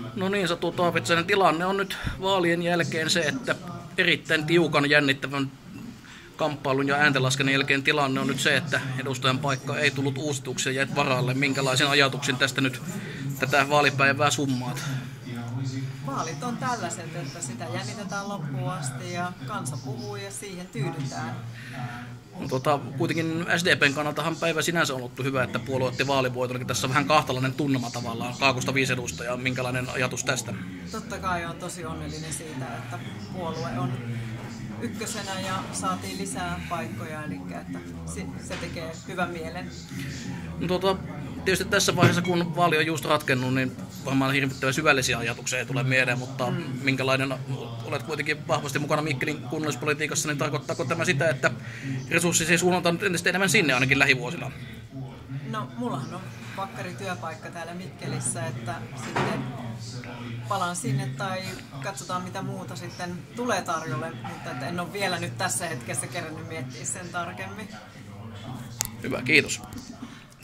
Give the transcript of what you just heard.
No niin, Satu Taavitsainen, tilanne on nyt vaalien jälkeen se, että erittäin tiukan jännittävän kamppailun ja ääntenlaskennan jälkeen tilanne on nyt se, että edustajan paikka ei tullut uusituksi ja jäit varalle. Minkälaisen ajatuksin tästä nyt tätä vaalipäivää summaat? Vaalit on tällaiset, että sitä jännitetään loppuun asti ja kansa puhuu ja siihen tyydytään. Kuitenkin SDPn kannaltahan päivä sinänsä on ollut hyvä, että puolue otti vaalivoiton. Tässä on vähän kahtalainen tunnelma tavallaan. Kaakusta 5 edustajaa. Minkälainen ajatus tästä? Totta kai on tosi onnellinen siitä, että puolue on ykkösenä ja saatiin lisää paikkoja, eli että se tekee hyvän mielen. Tietysti tässä vaiheessa, kun vaali on just ratkennut, niin varmaan hirvittävän syvällisiä ajatuksia ei tule mieleen, mutta minkälainen, olet kuitenkin vahvasti mukana Mikkelin kunnallispolitiikassa, niin tarkoittaako tämä sitä, että resursseja siis suunnataan nyt entistä enemmän sinne ainakin lähivuosina? No, mullahan on vakkarityöpaikka täällä Mikkelissä, että sitten palaan sinne tai katsotaan mitä muuta sitten tulee tarjolle, mutta en ole vielä nyt tässä hetkessä kerännyt miettiä sen tarkemmin. Hyvä, kiitos.